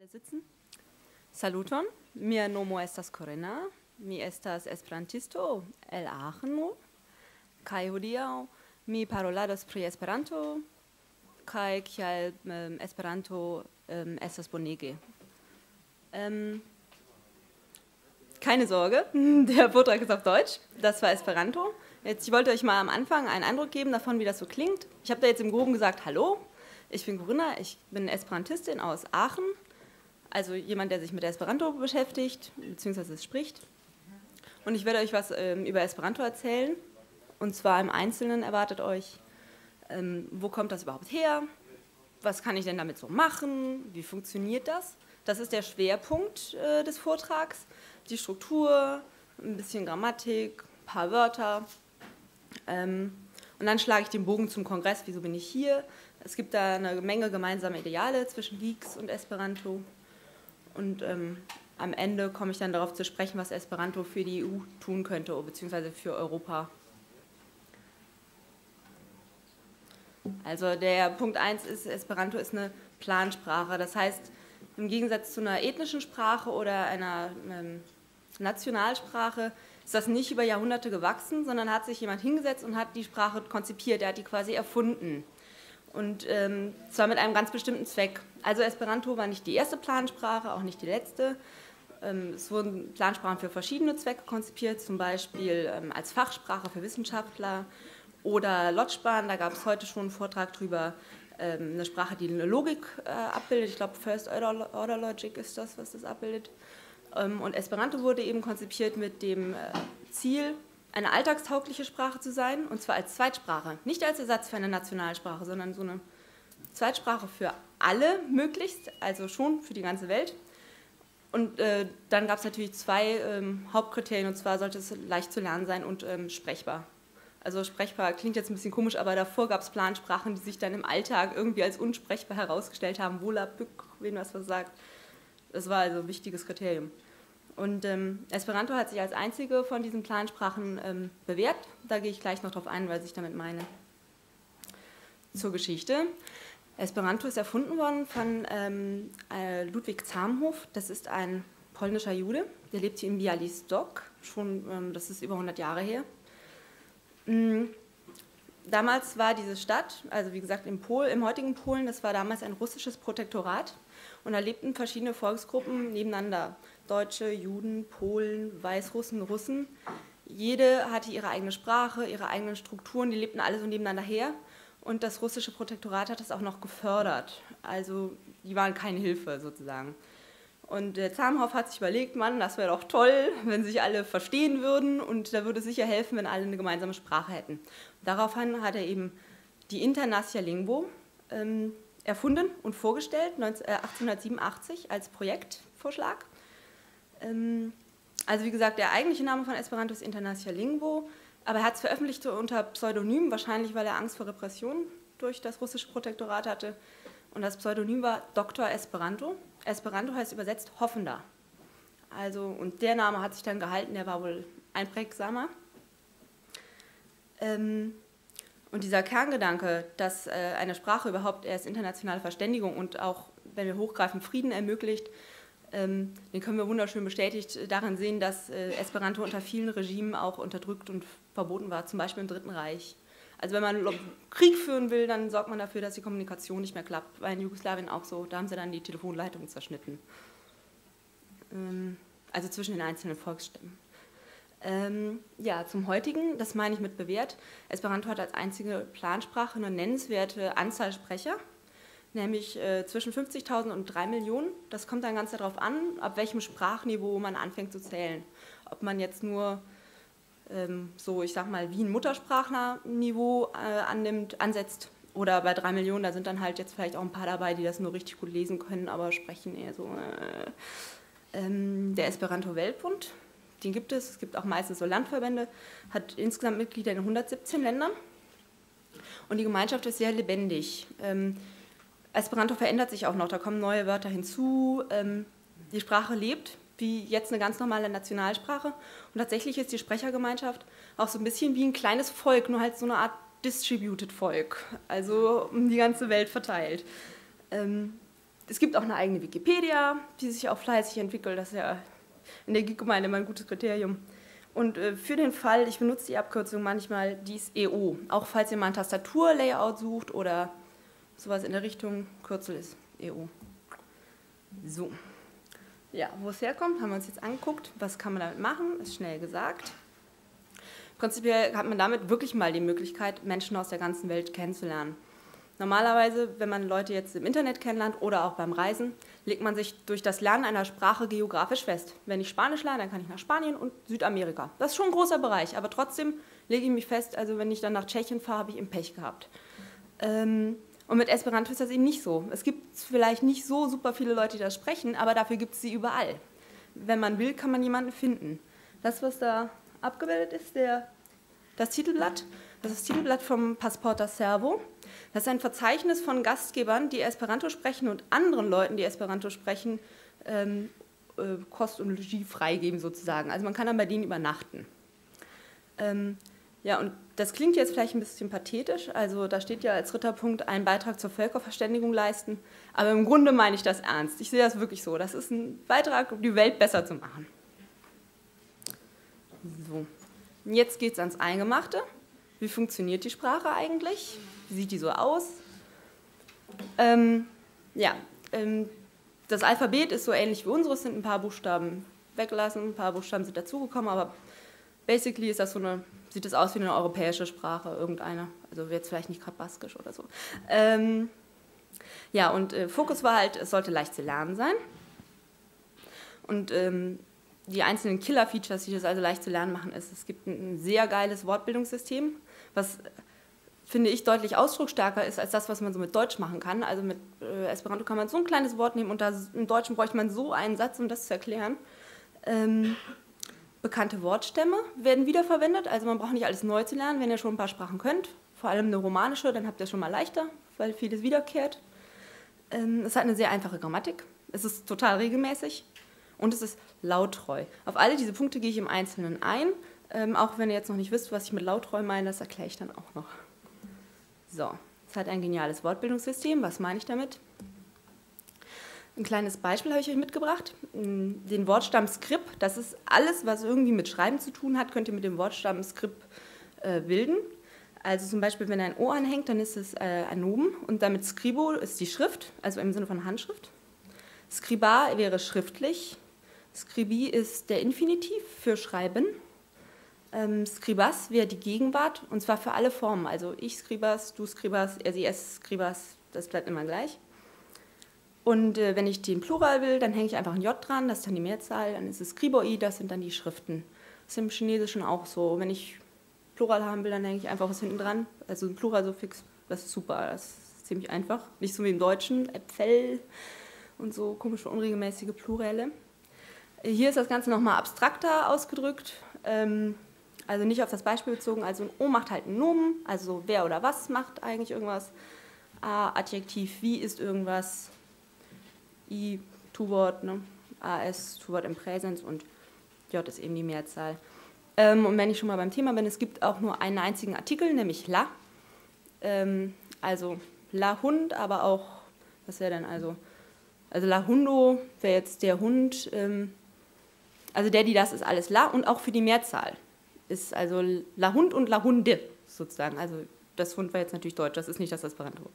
Sitzen. Saluton, mia nomo estas Corinna, mi estas esperantisto el Aacheno, kaj hodiaŭ mi parolados pri Esperanto, kaj kial Esperanto estas bonege. Keine Sorge, der Vortrag ist auf Deutsch, das war Esperanto. Jetzt, ich wollte euch mal am Anfang einen Eindruck geben davon, wie das so klingt. Ich habe da jetzt im Groben gesagt, hallo, ich bin Corinna, ich bin Esperantistin aus Aachen. Also jemand, der sich mit Esperanto beschäftigt, beziehungsweise es spricht. Und ich werde euch was über Esperanto erzählen. Und zwar im Einzelnen erwartet euch, wo kommt das überhaupt her? Was kann ich denn damit so machen? Wie funktioniert das? Das ist der Schwerpunkt des Vortrags. Die Struktur, ein bisschen Grammatik, ein paar Wörter. Und dann schlage ich den Bogen zum Kongress. Wieso bin ich hier? Es gibt da eine Menge gemeinsame Ideale zwischen Geeks und Esperanto. Und am Ende komme ich dann darauf zu sprechen, was Esperanto für die EU tun könnte, beziehungsweise für Europa. Also der Punkt 1 ist, Esperanto ist eine Plansprache. Das heißt, im Gegensatz zu einer ethnischen Sprache oder einer Nationalsprache ist das nicht über Jahrhunderte gewachsen, sondern hat sich jemand hingesetzt und hat die Sprache konzipiert, er hat die quasi erfunden. Und zwar mit einem ganz bestimmten Zweck. Also Esperanto war nicht die erste Plansprache, auch nicht die letzte. Es wurden Plansprachen für verschiedene Zwecke konzipiert, zum Beispiel als Fachsprache für Wissenschaftler oder Lotschbahn. Da gab es heute schon einen Vortrag drüber, eine Sprache, die eine Logik abbildet. Ich glaube, First Order Logic ist das, was das abbildet. Und Esperanto wurde eben konzipiert mit dem Ziel, eine alltagstaugliche Sprache zu sein, und zwar als Zweitsprache. Nicht als Ersatz für eine Nationalsprache, sondern so eine Zweitsprache für alle möglichst, also schon für die ganze Welt. Und dann gab es natürlich zwei Hauptkriterien, und zwar sollte es leicht zu lernen sein und sprechbar. Also sprechbar klingt jetzt ein bisschen komisch, aber davor gab es Plansprachen, die sich dann im Alltag irgendwie als unsprechbar herausgestellt haben. Volapük, wen was sagt. Das war also ein wichtiges Kriterium. Und Esperanto hat sich als einzige von diesen Plansprachen bewährt. Da gehe ich gleich noch drauf ein, was ich damit meine. Zur Geschichte. Esperanto ist erfunden worden von Ludwik Zamenhof. Das ist ein polnischer Jude, der lebt hier in Białystok, schon, das ist über 100 Jahre her. Damals war diese Stadt, also wie gesagt im heutigen Polen, das war damals ein russisches Protektorat. Und da lebten verschiedene Volksgruppen nebeneinander. Deutsche, Juden, Polen, Weißrussen, Russen. Jede hatte ihre eigene Sprache, ihre eigenen Strukturen, die lebten alle so nebeneinander her. Und das russische Protektorat hat das auch noch gefördert. Also die waren keine Hilfe sozusagen. Und der Zamenhof hat sich überlegt, Mann, das wäre doch toll, wenn sich alle verstehen würden. Und da würde es sicher helfen, wenn alle eine gemeinsame Sprache hätten. Daraufhin hat er eben die Internacia Lingvo erfunden und vorgestellt, 1887 als Projektvorschlag. Also wie gesagt, der eigentliche Name von Esperanto ist Internacia Lingvo, aber er hat es veröffentlicht unter Pseudonym, wahrscheinlich weil er Angst vor Repression durch das russische Protektorat hatte. Und das Pseudonym war Dr. Esperanto. Esperanto heißt übersetzt Hoffender. Also, und der Name hat sich dann gehalten, der war wohl einprägsamer. Und dieser Kerngedanke, dass eine Sprache überhaupt erst internationale Verständigung und auch, wenn wir hochgreifen, Frieden ermöglicht, den können wir wunderschön bestätigt darin sehen, dass Esperanto unter vielen Regimen auch unterdrückt und verboten war, zum Beispiel im Dritten Reich. Also wenn man Krieg führen will, dann sorgt man dafür, dass die Kommunikation nicht mehr klappt. War in Jugoslawien auch so, da haben sie dann die Telefonleitungen zerschnitten. Also zwischen den einzelnen Volksstämmen. Ja, zum heutigen, das meine ich mit bewährt. Esperanto hat als einzige Plansprache eine nennenswerte Anzahl Sprecher, nämlich zwischen 50.000 und 3 Millionen. Das kommt dann ganz darauf an, ab welchem Sprachniveau man anfängt zu zählen. Ob man jetzt nur so, ich sag mal, wie ein Muttersprachlerniveau ansetzt, oder bei 3 Millionen, da sind dann halt jetzt vielleicht auch ein paar dabei, die das nur richtig gut lesen können, aber sprechen eher so. Der Esperanto-Weltbund, den gibt es gibt auch meistens so Landverbände, hat insgesamt Mitglieder in 117 Ländern und die Gemeinschaft ist sehr lebendig. Esperanto verändert sich auch noch, da kommen neue Wörter hinzu, die Sprache lebt, wie jetzt eine ganz normale Nationalsprache. Und tatsächlich ist die Sprechergemeinschaft auch so ein bisschen wie ein kleines Volk, nur halt so eine Art Distributed Volk, also um die ganze Welt verteilt. Es gibt auch eine eigene Wikipedia, die sich auch fleißig entwickelt. Das ist ja in der Geek-Gemeinde immer ein gutes Kriterium. Und für den Fall, ich benutze die Abkürzung manchmal, die ist EO. Auch falls ihr mal ein Tastaturlayout sucht oder sowas in der Richtung, Kürzel ist EO. So. Ja, wo es herkommt, haben wir uns jetzt angeguckt. Was kann man damit machen? Ist schnell gesagt. Prinzipiell hat man damit wirklich mal die Möglichkeit, Menschen aus der ganzen Welt kennenzulernen. Normalerweise, wenn man Leute jetzt im Internet kennenlernt oder auch beim Reisen, legt man sich durch das Lernen einer Sprache geografisch fest. Wenn ich Spanisch lerne, dann kann ich nach Spanien und Südamerika. Das ist schon ein großer Bereich, aber trotzdem lege ich mich fest, also wenn ich dann nach Tschechien fahre, habe ich eben Pech gehabt. Und mit Esperanto ist das eben nicht so. Es gibt vielleicht nicht so super viele Leute, die das sprechen, aber dafür gibt es sie überall. Wenn man will, kann man jemanden finden. Das, was da abgebildet ist, das Titelblatt. Das ist das Titelblatt vom Pasporta Servo. Das ist ein Verzeichnis von Gastgebern, die Esperanto sprechen und anderen Leuten, die Esperanto sprechen, Kost und Logis freigeben sozusagen. Also man kann dann bei denen übernachten. Ja, und das klingt jetzt vielleicht ein bisschen pathetisch. Also da steht ja als dritter Punkt, einen Beitrag zur Völkerverständigung leisten. Aber im Grunde meine ich das ernst. Ich sehe das wirklich so. Das ist ein Beitrag, um die Welt besser zu machen. So. Und jetzt geht es ans Eingemachte. Wie funktioniert die Sprache eigentlich? Wie sieht die so aus? Das Alphabet ist so ähnlich wie unseres, sind ein paar Buchstaben weggelassen, ein paar Buchstaben sind dazugekommen, aber basically ist das sieht es aus wie eine europäische Sprache, irgendeine. Also jetzt vielleicht nicht gerade Baskisch oder so. Fokus war halt, es sollte leicht zu lernen sein. Und die einzelnen Killer-Features, die das also leicht zu lernen machen, ist, es gibt ein sehr geiles Wortbildungssystem, was, finde ich, deutlich ausdrucksstärker ist als das, was man so mit Deutsch machen kann. Also mit Esperanto kann man so ein kleines Wort nehmen und im Deutschen bräuchte man so einen Satz, um das zu erklären. Bekannte Wortstämme werden wiederverwendet, also man braucht nicht alles neu zu lernen, wenn ihr schon ein paar Sprachen könnt, vor allem eine romanische, dann habt ihr es schon mal leichter, weil vieles wiederkehrt. Es hat eine sehr einfache Grammatik, es ist total regelmäßig. Und es ist lauttreu. Auf alle diese Punkte gehe ich im Einzelnen ein. Auch wenn ihr jetzt noch nicht wisst, was ich mit lauttreu meine, das erkläre ich dann auch noch. So, es hat ein geniales Wortbildungssystem. Was meine ich damit? Ein kleines Beispiel habe ich euch mitgebracht. Den Wortstamm Script, das ist alles, was irgendwie mit Schreiben zu tun hat, könnt ihr mit dem Wortstamm Script bilden. Also zum Beispiel, wenn ein O anhängt, dann ist es ein Nomen. Und damit Scribo ist die Schrift, also im Sinne von Handschrift. Scriba wäre schriftlich. Scribi ist der Infinitiv für Schreiben. Scribas wäre die Gegenwart, und zwar für alle Formen. Also ich Scribas, du Scribas, er, sie, es Scribas, das bleibt immer gleich. Und wenn ich den Plural will, dann hänge ich einfach ein J dran, das ist dann die Mehrzahl, dann ist es Scriboi, das sind dann die Schriften. Das ist im Chinesischen auch so. Wenn ich Plural haben will, dann hänge ich einfach was hinten dran. Also ein Pluralsuffix, das ist super, das ist ziemlich einfach. Nicht so wie im Deutschen, Äpfel und so komische, unregelmäßige Plurale. Hier ist das Ganze nochmal abstrakter ausgedrückt, also nicht auf das Beispiel bezogen, also ein O macht halt einen Nomen, also wer oder was macht eigentlich irgendwas, A, Adjektiv, wie ist irgendwas, I, Tu-Wort, ne? AS, Tu-Wort im Präsens und J ist eben die Mehrzahl. Und wenn ich schon mal beim Thema bin, es gibt auch nur einen einzigen Artikel, nämlich La, also La Hund, aber auch, was wäre denn also La Hundo wäre jetzt der Hund, also der, die, das ist alles La und auch für die Mehrzahl ist also La Hund und La Hunde sozusagen. Also das Hund war jetzt natürlich Deutsch, das ist nicht das Esperanto-Wort.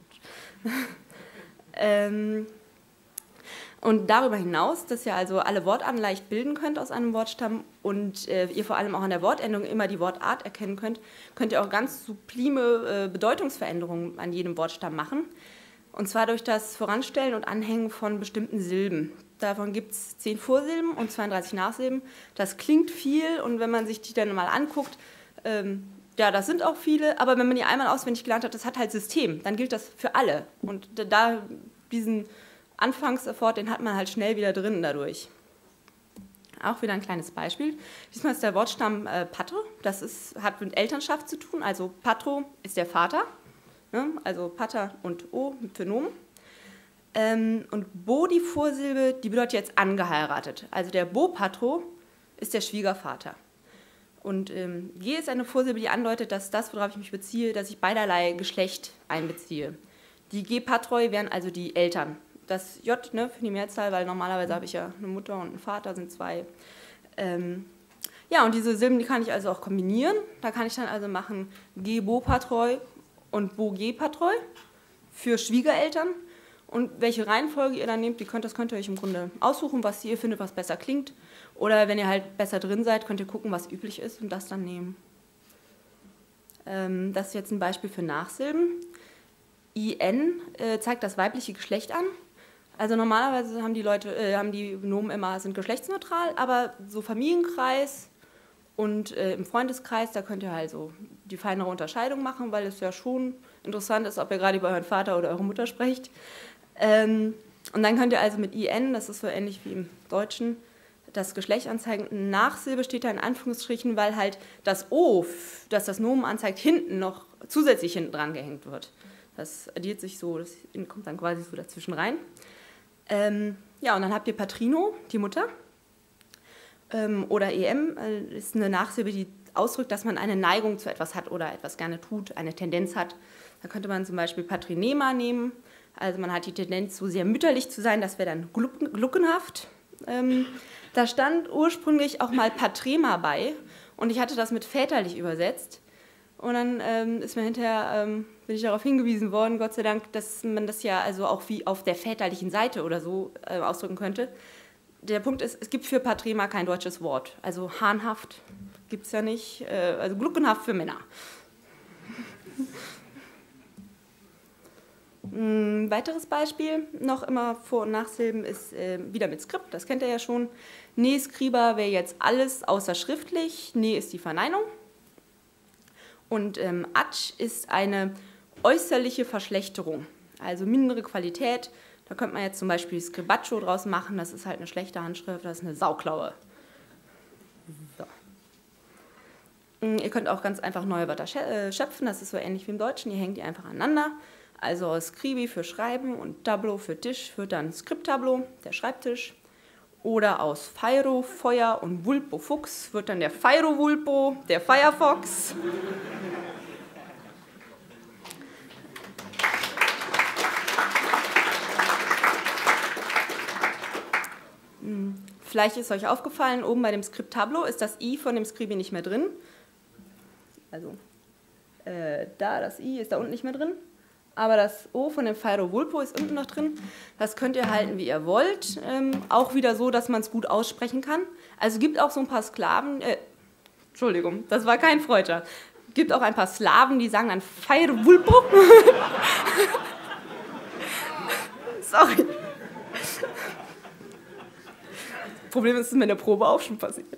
Und darüber hinaus, dass ihr also alle Wortarten leicht bilden könnt aus einem Wortstamm und ihr vor allem auch an der Wortendung immer die Wortart erkennen könnt, könnt ihr auch ganz sublime Bedeutungsveränderungen an jedem Wortstamm machen. Und zwar durch das Voranstellen und Anhängen von bestimmten Silben. Davon gibt es 10 Vorsilben und 32 Nachsilben. Das klingt viel und wenn man sich die dann mal anguckt, ja, das sind auch viele, aber wenn man die einmal auswendig gelernt hat, das hat halt System, dann gilt das für alle. Und da diesen Anfangseffort, den hat man halt schnell wieder drin dadurch. Auch wieder ein kleines Beispiel. Diesmal ist der Wortstamm Patro, hat mit Elternschaft zu tun, also Patro ist der Vater, ne? Also Pater und O für Nomen. Und Bo, die Vorsilbe, die bedeutet jetzt angeheiratet. Also der Bo Patro ist der Schwiegervater. Und je ist eine Vorsilbe, die andeutet, dass das, worauf ich mich beziehe, dass ich beiderlei Geschlecht einbeziehe. Die G Patroi wären also die Eltern das J, ne, für die Mehrzahl, weil normalerweise habe ich ja eine Mutter und einen Vater, sind 2. Ja, und diese Silben, die kann ich also auch kombinieren. Da kann ich dann also machen Ge-Bo-Patroi und Bo-Ge-Patroi für Schwiegereltern. Und welche Reihenfolge ihr dann nehmt, das könnt ihr euch im Grunde aussuchen, was ihr findet, was besser klingt. Oder wenn ihr halt besser drin seid, könnt ihr gucken, was üblich ist und das dann nehmen. Das ist jetzt ein Beispiel für Nachsilben. IN zeigt das weibliche Geschlecht an. Also normalerweise haben die Nomen immer, sind geschlechtsneutral, aber so Familienkreis und im Freundeskreis, da könnt ihr halt so die feinere Unterscheidung machen, weil es ja schon interessant ist, ob ihr gerade über euren Vater oder eure Mutter sprecht. Und dann könnt ihr also mit IN, das ist so ähnlich wie im Deutschen, das Geschlecht anzeigen. Nachsilbe steht da in Anführungsstrichen, weil halt das O, das das Nomen anzeigt, hinten noch zusätzlich hinten dran gehängt wird. Das addiert sich so, das kommt dann quasi so dazwischen rein. Ja, und dann habt ihr Patrino, die Mutter. Oder EM ist eine Nachsilbe, die ausdrückt, dass man eine Neigung zu etwas hat oder etwas gerne tut, eine Tendenz hat. Da könnte man zum Beispiel Patrinema nehmen. Also man hat die Tendenz, so sehr mütterlich zu sein, das wäre dann gluckenhaft. Da stand ursprünglich auch mal Patrema bei und ich hatte das mit väterlich übersetzt. Und dann ist mir hinterher, bin ich darauf hingewiesen worden, Gott sei Dank, dass man das ja also auch wie auf der väterlichen Seite oder so ausdrücken könnte. Der Punkt ist, es gibt für Patrema kein deutsches Wort. Also hahnhaft gibt es ja nicht, also gluckenhaft für Männer. Ein weiteres Beispiel, noch immer Vor- und Nachsilben, ist wieder mit Skript, das kennt ihr ja schon. Ne scriba wäre jetzt alles außer schriftlich, ne ist die Verneinung. Und Atsch ist eine äußerliche Verschlechterung, also mindere Qualität. Da könnte man jetzt zum Beispiel Scribaccio draus machen, das ist halt eine schlechte Handschrift, das ist eine Sauklaue. So. Ihr könnt auch ganz einfach neue Wörter schöpfen, das ist so ähnlich wie im Deutschen, ihr hängt die einfach aneinander. Also aus Scribi für Schreiben und Tableau für Tisch wird dann Script-Tableau, der Schreibtisch. Oder aus Feiro, Feuer und Vulpo, Fuchs wird dann der Feiro-Vulpo, der Firefox. Vielleicht ist euch aufgefallen, oben bei dem Script-Tableau ist das I von dem Scribi nicht mehr drin. Also das I ist da unten nicht mehr drin. Aber das O von dem Feiro Vulpo ist unten noch drin. Das könnt ihr halten, wie ihr wollt. Auch wieder so, dass man es gut aussprechen kann. Also gibt auch so ein paar Sklaven, Entschuldigung, das war kein Freuter. Gibt auch ein paar Slawen, die sagen dann Feiro Vulpo. Sorry. Das Problem ist, es ist mir in der Probe auch schon passiert.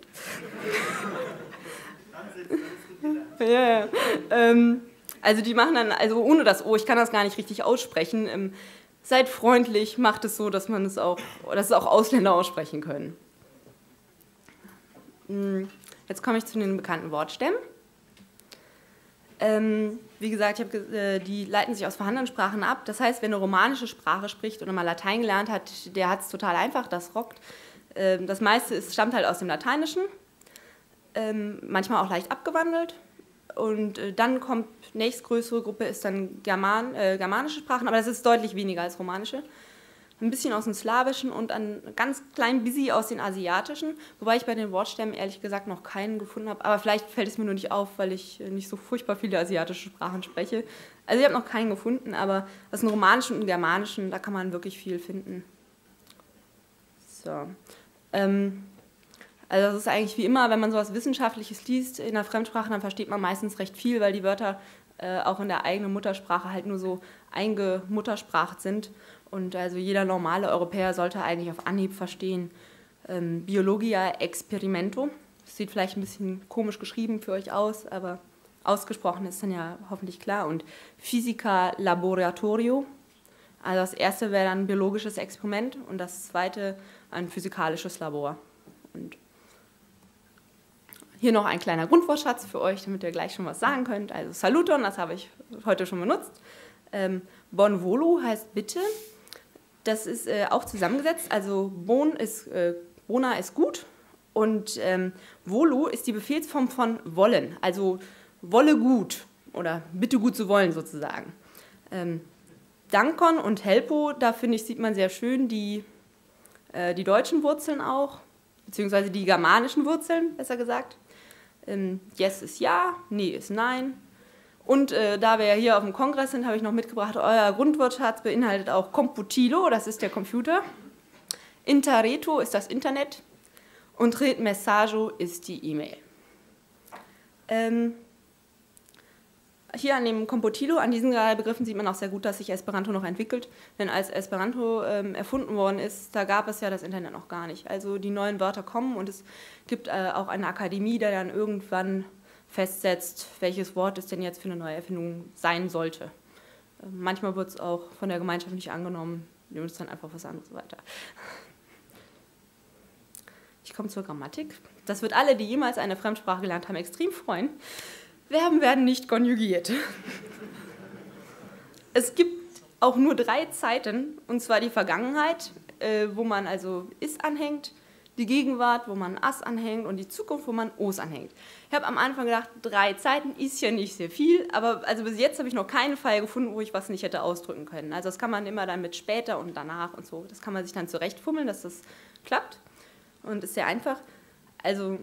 Ja. Also die machen dann, also ohne das O, ich kann das gar nicht richtig aussprechen, seid freundlich, macht es so, dass es auch Ausländer aussprechen können. Jetzt komme ich zu den bekannten Wortstämmen. Wie gesagt, die leiten sich aus vorhandenen Sprachen ab. Das heißt, wer eine romanische Sprache spricht oder mal Latein gelernt hat, der hat es total einfach, das rockt. Das meiste stammt halt aus dem Lateinischen, manchmal auch leicht abgewandelt. Und dann kommt, nächstgrößere Gruppe ist dann germanische Sprachen, aber das ist deutlich weniger als romanische. Ein bisschen aus dem Slawischen und ein ganz klein bisschen aus den Asiatischen, wobei ich bei den Wortstämmen ehrlich gesagt noch keinen gefunden habe, aber vielleicht fällt es mir nur nicht auf, weil ich nicht so furchtbar viele asiatische Sprachen spreche. Also ich habe noch keinen gefunden, aber aus dem Romanischen und dem Germanischen, da kann man wirklich viel finden. So. Also das ist eigentlich wie immer, wenn man sowas Wissenschaftliches liest in der Fremdsprache, dann versteht man meistens recht viel, weil die Wörter auch in der eigenen Muttersprache halt nur so eingemutterspracht sind. Und also jeder normale Europäer sollte eigentlich auf Anhieb verstehen, Biologia Experimento. Das sieht vielleicht ein bisschen komisch geschrieben für euch aus, aber ausgesprochen ist dann ja hoffentlich klar. Und Physica Laboratorio, also das erste wäre dann ein biologisches Experiment und das zweite ein physikalisches Labor. Und hier noch ein kleiner Grundwortschatz für euch, damit ihr gleich schon was sagen könnt. Also Saluton, das habe ich heute schon benutzt. Bon volu heißt bitte. Das ist auch zusammengesetzt. Also bona ist gut und volu ist die Befehlsform von wollen. Also wolle gut oder bitte gut zu wollen sozusagen. Dankon und Helpo, da finde ich, sieht man sehr schön die deutschen Wurzeln auch, beziehungsweise die germanischen Wurzeln, besser gesagt. Yes ist ja, nee ist nein. Und da wir ja hier auf dem Kongress sind, habe ich noch mitgebracht, euer Grundwortschatz beinhaltet auch Computilo, das ist der Computer. Interreto ist das Internet. Und Red Messaggio ist die E-Mail. Hier an dem Computilo, an diesen drei Begriffen sieht man auch sehr gut, dass sich Esperanto noch entwickelt. Denn als Esperanto erfunden worden ist, da gab es ja das Internet noch gar nicht. Also die neuen Wörter kommen und es gibt auch eine Akademie, die dann irgendwann festsetzt, welches Wort es denn jetzt für eine neue Erfindung sein sollte. Manchmal wird es auch von der Gemeinschaft nicht angenommen, nehmen es dann einfach was anderes weiter. Ich komme zur Grammatik. Das wird alle, die jemals eine Fremdsprache gelernt haben, extrem freuen. Verben werden nicht konjugiert. Es gibt auch nur 3 Zeiten, und zwar die Vergangenheit, wo man also is anhängt, die Gegenwart, wo man as anhängt und die Zukunft, wo man os anhängt. Ich habe am Anfang gedacht, 3 Zeiten ist ja nicht sehr viel, aber also bis jetzt habe ich noch keinen Fall gefunden, wo ich was nicht hätte ausdrücken können. Also das kann man immer dann mit später und danach und so, das kann man sich dann zurechtfummeln, dass das klappt und ist sehr einfach. Also,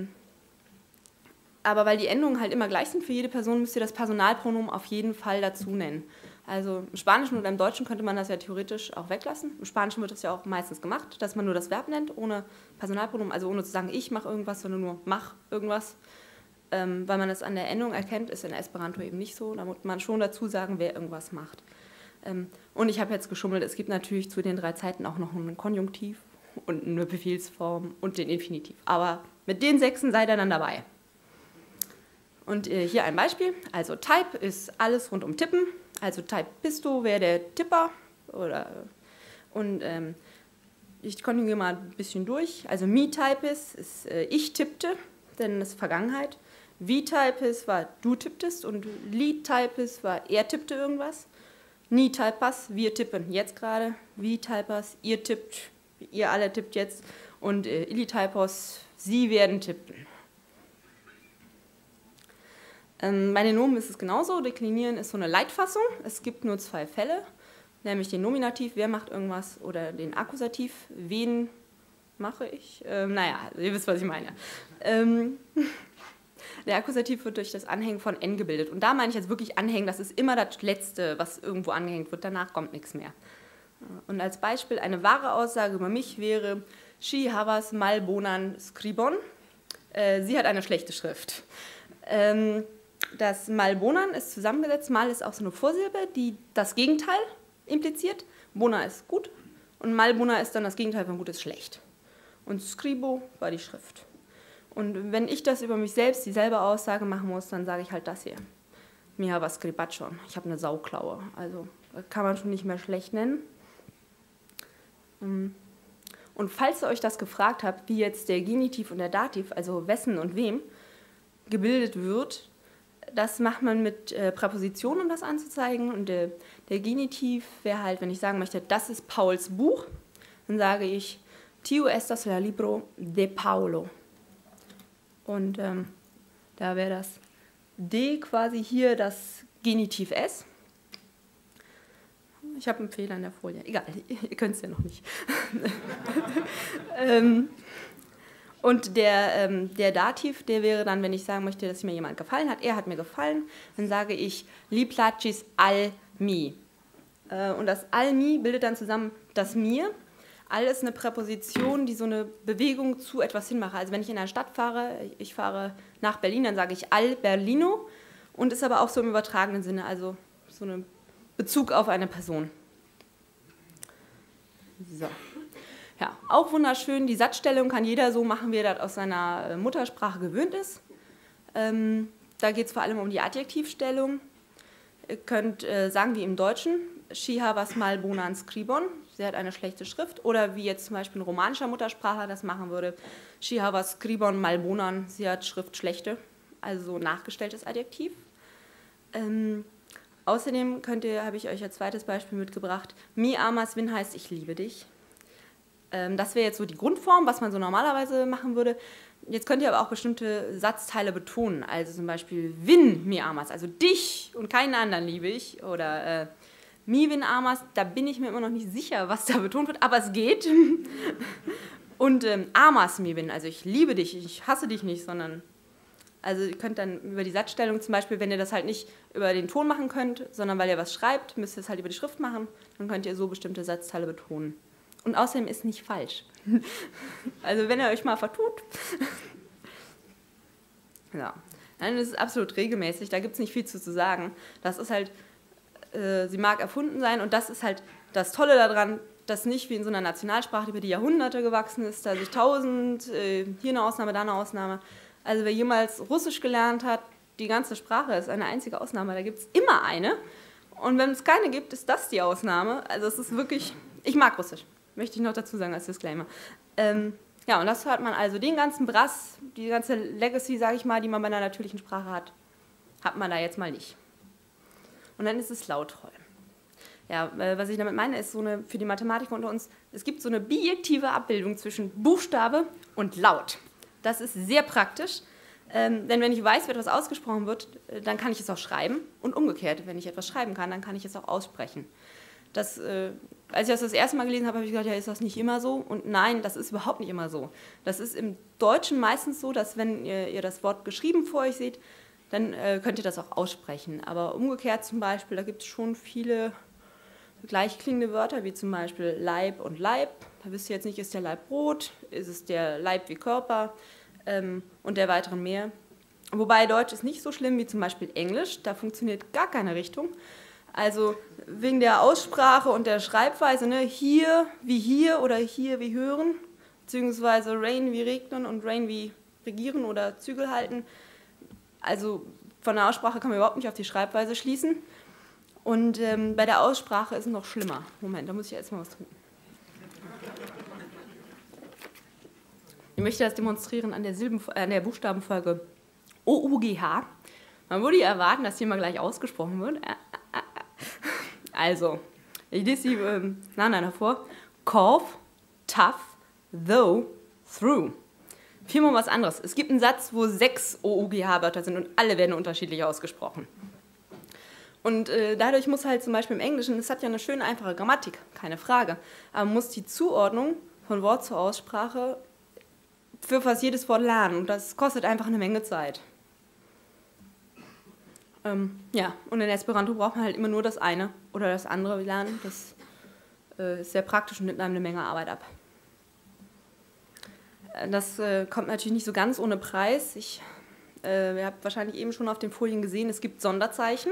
aber weil die Endungen halt immer gleich sind für jede Person, müsst ihr das Personalpronomen auf jeden Fall dazu nennen. Also im Spanischen oder im Deutschen könnte man das ja theoretisch auch weglassen. Im Spanischen wird das ja auch meistens gemacht, dass man nur das Verb nennt, ohne Personalpronomen, also ohne zu sagen, ich mache irgendwas, sondern nur mach irgendwas. Weil man das an der Endung erkennt, ist in Esperanto eben nicht so. Da muss man schon dazu sagen, wer irgendwas macht. Und ich habe jetzt geschummelt, es gibt natürlich zu den 3 Zeiten auch noch einen Konjunktiv und eine Befehlsform und den Infinitiv. Aber mit den 6 seid ihr dann dabei. Und hier ein Beispiel. Also Type ist alles rund um Tippen. Also Typisto wäre der Tipper. Und ich konjugiere mal ein bisschen durch. Also Me-Typist ist ich tippte, denn das ist Vergangenheit. V-Typist war du tipptest und Lead-Typist war er tippte irgendwas. Nie-Typers, wir tippen jetzt gerade. V-Typers, ihr tippt, ihr alle tippt jetzt. Und Illy-Typos, sie werden tippen. Bei den Nomen ist es genauso. Deklinieren ist so eine Leitfassung. Es gibt nur 2 Fälle, nämlich den Nominativ, wer macht irgendwas, oder den Akkusativ, wen mache ich. Naja, ihr wisst, was ich meine. Der Akkusativ wird durch das Anhängen von N gebildet. Und da meine ich jetzt wirklich Anhängen, das ist immer das Letzte, was irgendwo angehängt wird. Danach kommt nichts mehr. Und als Beispiel eine wahre Aussage über mich wäre She havas mal bonan scribon. Sie hat eine schlechte Schrift. Das Malbonan ist zusammengesetzt. Mal ist auch so eine Vorsilbe, die das Gegenteil impliziert. Bona ist gut und Malbona ist dann das Gegenteil von gut ist schlecht. Und Scribo war die Schrift. Und wenn ich das über mich selbst, dieselbe Aussage machen muss, dann sage ich halt das hier. Mi hava scribaccion. Ich habe eine Sauklaue. Also kann man schon nicht mehr schlecht nennen. Und falls ihr euch das gefragt habt, wie jetzt der Genitiv und der Dativ, also wessen und wem, gebildet wird, das macht man mit Präpositionen, um das anzuzeigen. Und der Genitiv wäre halt, wenn ich sagen möchte, das ist Pauls Buch, dann sage ich Tiu estas la libro de Paulo. Und da wäre das D quasi hier das Genitiv S. Ich habe einen Fehler in der Folie. Egal, ihr könnt es ja noch nicht. Und der Dativ, der wäre dann, wenn ich sagen möchte, dass mir jemand gefallen hat, er hat mir gefallen, dann sage ich Li placis al mi. Und das al mi bildet dann zusammen das mir. Al ist eine Präposition, die so eine Bewegung zu etwas hinmache. Also wenn ich in einer Stadt fahre, ich fahre nach Berlin, dann sage ich al Berlino und ist aber auch so im übertragenen Sinne, also so ein Bezug auf eine Person. So. Ja, auch wunderschön, die Satzstellung kann jeder so machen, wie er das aus seiner Muttersprache gewöhnt ist. Da geht es vor allem um die Adjektivstellung. Ihr könnt sagen wie im Deutschen, She havas mal bonan scribon, sie hat eine schlechte Schrift. Oder wie jetzt zum Beispiel ein romanischer Muttersprachler das machen würde, She havas scribon mal bonan, sie hat Schrift schlechte, also so nachgestelltes Adjektiv. Außerdem habe ich euch als zweites Beispiel mitgebracht, Mi amas vin heißt ich liebe dich. Das wäre jetzt so die Grundform, was man so normalerweise machen würde. Jetzt könnt ihr aber auch bestimmte Satzteile betonen, also zum Beispiel Vin mi amas, also dich und keinen anderen liebe ich, oder Miwin Amas, da bin ich mir immer noch nicht sicher, was da betont wird, aber es geht. Und Amas Miwin, also ich liebe dich, ich hasse dich nicht, sondern, also ihr könnt dann über die Satzstellung zum Beispiel, wenn ihr das halt nicht über den Ton machen könnt, sondern weil ihr was schreibt, müsst ihr es halt über die Schrift machen, dann könnt ihr so bestimmte Satzteile betonen. Und außerdem ist nicht falsch. Also wenn ihr euch mal vertut, ja, dann ist es absolut regelmäßig, da gibt es nicht viel zu sagen. Das ist halt, sie mag erfunden sein und das ist halt das Tolle daran, dass nicht wie in so einer Nationalsprache, die über die Jahrhunderte gewachsen ist, da sich tausend, hier eine Ausnahme, da eine Ausnahme. Also wer jemals Russisch gelernt hat, die ganze Sprache ist eine einzige Ausnahme, da gibt es immer eine. Und wenn es keine gibt, ist das die Ausnahme. Also es ist wirklich, ich mag Russisch, möchte ich noch dazu sagen als Disclaimer. Ja, und das hört man also, den ganzen Brass, die ganze Legacy, sage ich mal, die man bei einer natürlichen Sprache hat man da jetzt mal nicht. Und dann ist es Lautroll. Ja, was ich damit meine, ist so eine, für die Mathematiker unter uns, es gibt so eine bijektive Abbildung zwischen Buchstabe und Laut. Das ist sehr praktisch, denn wenn ich weiß, wie etwas ausgesprochen wird, dann kann ich es auch schreiben und umgekehrt, wenn ich etwas schreiben kann, dann kann ich es auch aussprechen. Das, als ich das erste Mal gelesen habe, habe ich gedacht, ja, ist das nicht immer so? Und nein, das ist überhaupt nicht immer so. Das ist im Deutschen meistens so, dass wenn ihr das Wort geschrieben vor euch seht, dann könnt ihr das auch aussprechen. Aber umgekehrt zum Beispiel, da gibt es schon viele gleichklingende Wörter, wie zum Beispiel Leib und Leib. Da wisst ihr jetzt nicht, ist der Leib Brot, ist es der Leib wie Körper und der weiteren mehr. Wobei Deutsch ist nicht so schlimm wie zum Beispiel Englisch, da funktioniert gar keine Richtung. Also wegen der Aussprache und der Schreibweise, ne, hier oder hier wie hören, beziehungsweise rain wie regnen und rain wie regieren oder Zügel halten. Also von der Aussprache kann man überhaupt nicht auf die Schreibweise schließen. Und bei der Aussprache ist es noch schlimmer. Moment, da muss ich erstmal was trinken. Ich möchte das demonstrieren an der Buchstabenfolge OUGH. Man würde ja erwarten, dass die mal gleich ausgesprochen wird. Also, ich lese die nacheinander vor. Cough, tough, though, through. Viermal was anderes. Es gibt einen Satz, wo 6 OUGH-Wörter sind und alle werden unterschiedlich ausgesprochen. Und dadurch muss halt zum Beispiel im Englischen, es hat ja eine schöne, einfache Grammatik, keine Frage, aber man muss die Zuordnung von Wort zur Aussprache für fast jedes Wort lernen und das kostet einfach eine Menge Zeit. Ja, und in Esperanto braucht man halt immer nur das eine oder das andere lernen, das ist sehr praktisch und nimmt einem eine Menge Arbeit ab. Das kommt natürlich nicht so ganz ohne Preis. Ihr habt wahrscheinlich eben schon auf den Folien gesehen, es gibt Sonderzeichen.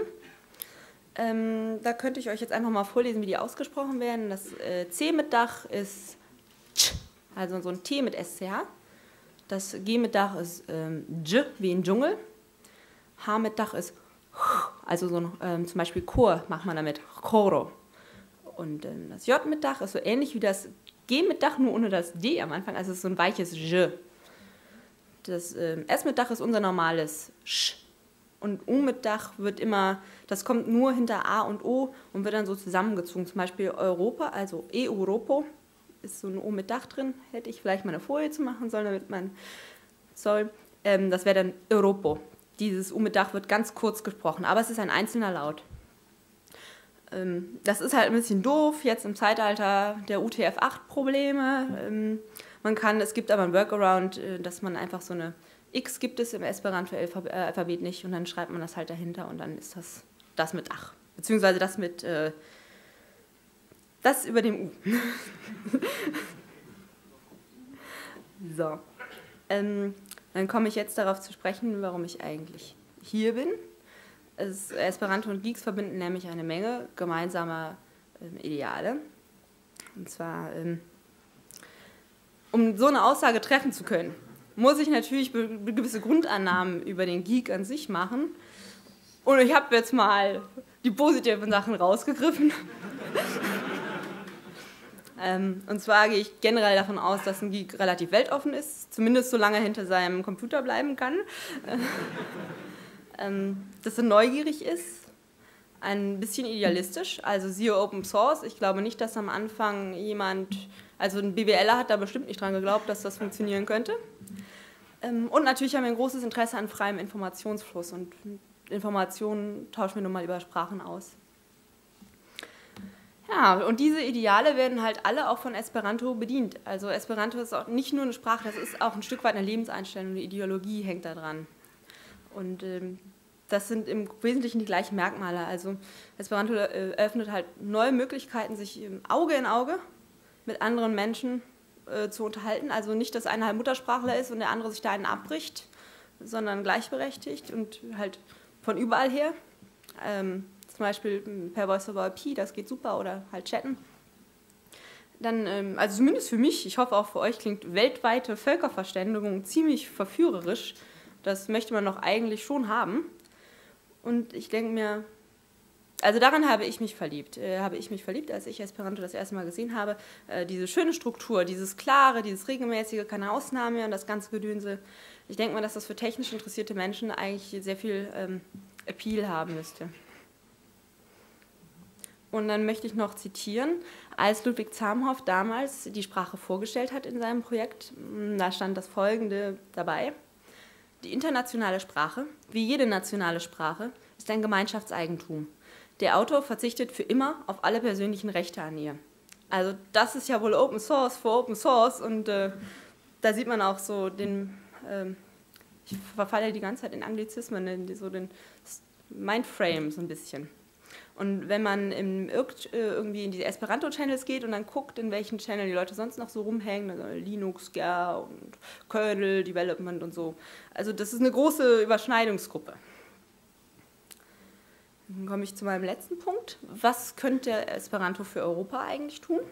Da könnte ich euch jetzt einfach mal vorlesen, wie die ausgesprochen werden. Das C mit Dach ist Ch, also so ein T mit SCH. Das G mit Dach ist J, wie in Dschungel. H mit Dach ist Ch, also so ein, zum Beispiel Chor macht man damit, Choro. Und das J mit Dach ist so ähnlich wie das G mit Dach, nur ohne das D am Anfang, also es ist so ein weiches J. Das S mit Dach ist unser normales Sch. Und U mit Dach wird immer, das kommt nur hinter A und O und wird dann so zusammengezogen. Zum Beispiel Europa, also Europo, ist so ein O mit Dach drin. Hätte ich vielleicht mal eine Folie zu machen sollen, damit man soll. Das wäre dann Europo. Dieses U mit Dach wird ganz kurz gesprochen, aber es ist ein einzelner Laut. Das ist halt ein bisschen doof, jetzt im Zeitalter der UTF-8-Probleme. Es gibt aber ein Workaround, dass man einfach so eine X gibt es im Esperanto-Alphabet nicht und dann schreibt man das halt dahinter und dann ist das mit Ach, beziehungsweise das mit das über dem U. So, dann komme ich jetzt darauf zu sprechen, warum ich eigentlich hier bin. Esperanto und Geeks verbinden nämlich eine Menge gemeinsamer Ideale. Und zwar, um so eine Aussage treffen zu können, muss ich natürlich gewisse Grundannahmen über den Geek an sich machen. Und ich habe jetzt mal die positiven Sachen rausgegriffen. Und zwar gehe ich generell davon aus, dass ein Geek relativ weltoffen ist, zumindest solange er hinter seinem Computer bleiben kann. Dass er neugierig ist, ein bisschen idealistisch, also siehe Open Source. Ich glaube nicht, dass am Anfang also ein BWLer hat da bestimmt nicht dran geglaubt, dass das funktionieren könnte. Und natürlich haben wir ein großes Interesse an freiem Informationsfluss und Informationen tauschen wir nun mal über Sprachen aus. Ja, und diese Ideale werden halt alle auch von Esperanto bedient. Also Esperanto ist auch nicht nur eine Sprache, das ist auch ein Stück weit eine Lebenseinstellung, eine Ideologie hängt da dran. Und das sind im Wesentlichen die gleichen Merkmale. Also Esperanto eröffnet halt neue Möglichkeiten, sich Auge in Auge mit anderen Menschen zu unterhalten. Also nicht, dass einer halt Muttersprachler ist und der andere sich da einen abbricht, sondern gleichberechtigt und halt von überall her. Zum Beispiel per Voice over IP, das geht super, oder halt chatten. Dann, also zumindest für mich, ich hoffe auch für euch, klingt weltweite Völkerverständigung ziemlich verführerisch. Das möchte man doch eigentlich schon haben. Und ich denke mir, also daran habe ich mich verliebt, als ich Esperanto das erste Mal gesehen habe. Diese schöne Struktur, dieses Klare, dieses Regelmäßige, keine Ausnahme und das ganze Gedönse. Ich denke mal, dass das für technisch interessierte Menschen eigentlich sehr viel Appeal haben müsste. Und dann möchte ich noch zitieren, als Ludwig Zamenhof damals die Sprache vorgestellt hat in seinem Projekt, da stand das Folgende dabei: Die internationale Sprache, wie jede nationale Sprache, ist ein Gemeinschaftseigentum. Der Autor verzichtet für immer auf alle persönlichen Rechte an ihr. Also das ist ja wohl Open Source for Open Source, und da sieht man auch so den, ich verfalle ja die ganze Zeit in Anglizismen, so den Mindframe so ein bisschen. Und wenn man irgendwie in diese Esperanto-Channels geht und dann guckt, in welchen Channel die Leute sonst noch so rumhängen, also Linux, GER und Kernel, Development und so. Also das ist eine große Überschneidungsgruppe. Dann komme ich zu meinem letzten Punkt. Was könnte Esperanto für Europa eigentlich tun?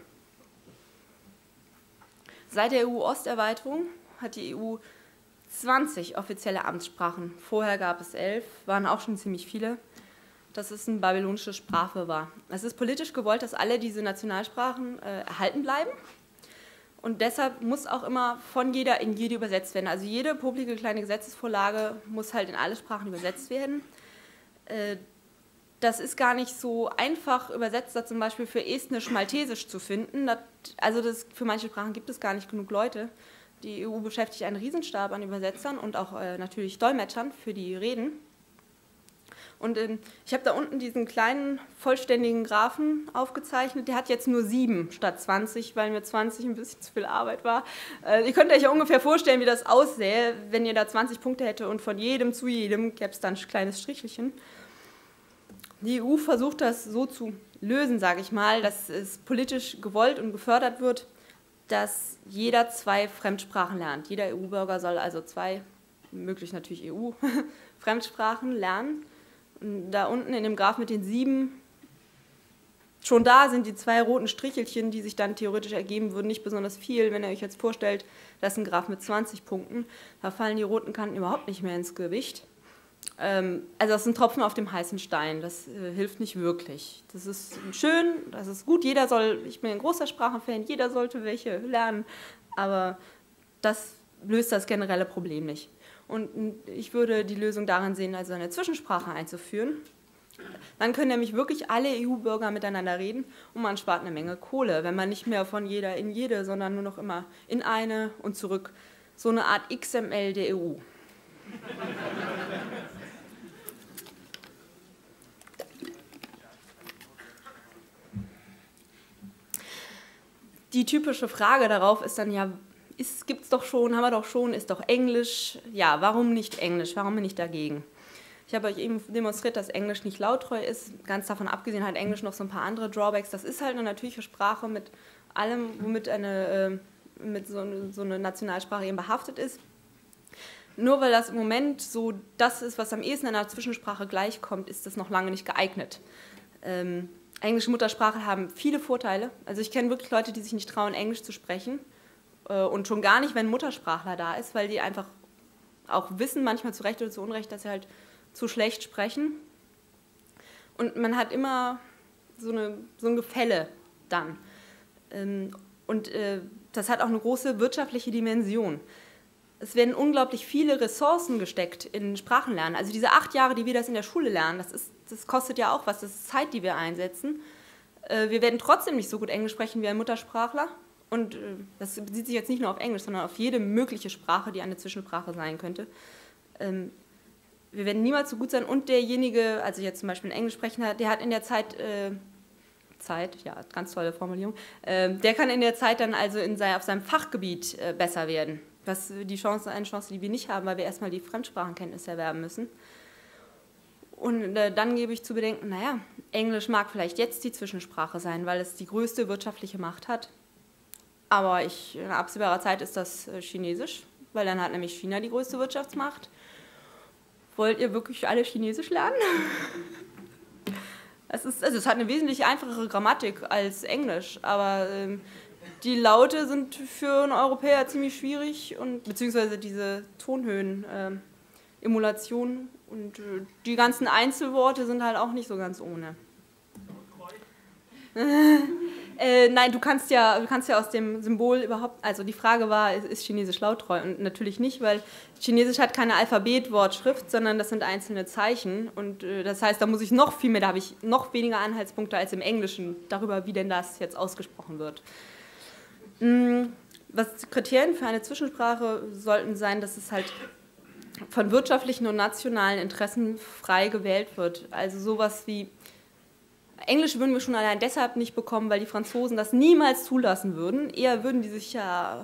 Seit der EU-Osterweiterung hat die EU 20 offizielle Amtssprachen. Vorher gab es 11, waren auch schon ziemlich viele. Dass es eine babylonische Sprache war. Es ist politisch gewollt, dass alle diese Nationalsprachen erhalten bleiben. Und deshalb muss auch immer von jeder in jede übersetzt werden. Also jede publike kleine Gesetzesvorlage muss halt in alle Sprachen übersetzt werden. Das ist gar nicht so einfach übersetzt, da zum Beispiel für Estnisch, Maltesisch zu finden. Für manche Sprachen gibt es gar nicht genug Leute. Die EU beschäftigt einen Riesenstab an Übersetzern und auch natürlich Dolmetschern für die Reden. Und ich habe da unten diesen kleinen, vollständigen Graphen aufgezeichnet. Der hat jetzt nur 7 statt 20, weil mir 20 ein bisschen zu viel Arbeit war. Ihr könnt euch ja ungefähr vorstellen, wie das aussähe, wenn ihr da 20 Punkte hätte und von jedem zu jedem gäbe es dann ein kleines Strichelchen. Die EU versucht das so zu lösen, sage ich mal, dass es politisch gewollt und gefördert wird, dass jeder 2 Fremdsprachen lernt. Jeder EU-Bürger soll also 2, möglichst natürlich EU-Fremdsprachen lernen. Da unten in dem Graph mit den 7, schon da sind die 2 roten Strichelchen, die sich dann theoretisch ergeben würden, nicht besonders viel. Wenn ihr euch jetzt vorstellt, das ist ein Graph mit 20 Punkten, da fallen die roten Kanten überhaupt nicht mehr ins Gewicht. Also das ist ein Tropfen auf dem heißen Stein, das hilft nicht wirklich. Das ist schön, das ist gut, ich bin ein großer Sprachenfan, jeder sollte welche lernen, aber das löst das generelle Problem nicht. Und ich würde die Lösung darin sehen, also eine Zwischensprache einzuführen. Dann können nämlich wirklich alle EU-Bürger miteinander reden und man spart eine Menge Kohle, wenn man nicht mehr von jeder in jede, sondern nur noch immer in eine und zurück. So eine Art XML der EU. Die typische Frage darauf ist dann ja, gibt es doch schon, haben wir doch schon, ist doch Englisch. Ja, warum nicht Englisch? Warum bin ich dagegen? Ich habe euch eben demonstriert, dass Englisch nicht lauttreu ist. Ganz davon abgesehen hat Englisch noch so ein paar andere Drawbacks. Das ist halt eine natürliche Sprache mit allem, womit so eine Nationalsprache eben behaftet ist. Nur weil das im Moment so das ist, was am ehesten einer Zwischensprache gleichkommt, ist das noch lange nicht geeignet. Englische Muttersprache haben viele Vorteile. Also ich kenne wirklich Leute, die sich nicht trauen, Englisch zu sprechen. Und schon gar nicht, wenn ein Muttersprachler da ist, weil die einfach auch wissen, manchmal zu Recht oder zu Unrecht, dass sie halt zu schlecht sprechen. Und man hat immer so ein Gefälle dann. Und das hat auch eine große wirtschaftliche Dimension. Es werden unglaublich viele Ressourcen gesteckt in Sprachenlernen. Also diese 8 Jahre, die wir das in der Schule lernen, das kostet ja auch was, das ist Zeit, die wir einsetzen. Wir werden trotzdem nicht so gut Englisch sprechen wie ein Muttersprachler. Und das bezieht sich jetzt nicht nur auf Englisch, sondern auf jede mögliche Sprache, die eine Zwischensprache sein könnte. Wir werden niemals so gut sein. Und derjenige, also jetzt zum Beispiel ein Englischsprechender, der hat in der Zeit Zeit, ja, ganz tolle Formulierung, der kann in der Zeit dann also auf seinem Fachgebiet besser werden. Das ist eine Chance, die wir nicht haben, weil wir erstmal die Fremdsprachenkenntnisse erwerben müssen. Und dann gebe ich zu bedenken, naja, Englisch mag vielleicht jetzt die Zwischensprache sein, weil es die größte wirtschaftliche Macht hat. Aber in absehbarer Zeit ist das Chinesisch, weil dann hat nämlich China die größte Wirtschaftsmacht. Wollt ihr wirklich alle Chinesisch lernen? Es hat eine wesentlich einfachere Grammatik als Englisch, aber die Laute sind für einen Europäer ziemlich schwierig, beziehungsweise diese Tonhöhen, Emulation und die ganzen Einzelworte sind halt auch nicht so ganz ohne. Nein, du kannst ja aus dem Symbol überhaupt, also die Frage war, ist Chinesisch lauttreu? Und natürlich nicht, weil Chinesisch hat keine Alphabetwortschrift, sondern das sind einzelne Zeichen. Und das heißt, da muss ich noch viel mehr, da habe ich noch weniger Anhaltspunkte als im Englischen darüber, wie denn das jetzt ausgesprochen wird. Was Kriterien für eine Zwischensprache sollten sein, dass es halt von wirtschaftlichen und nationalen Interessen frei gewählt wird. Also sowas wie Englisch würden wir schon allein deshalb nicht bekommen, weil die Franzosen das niemals zulassen würden. Eher würden die sich ja,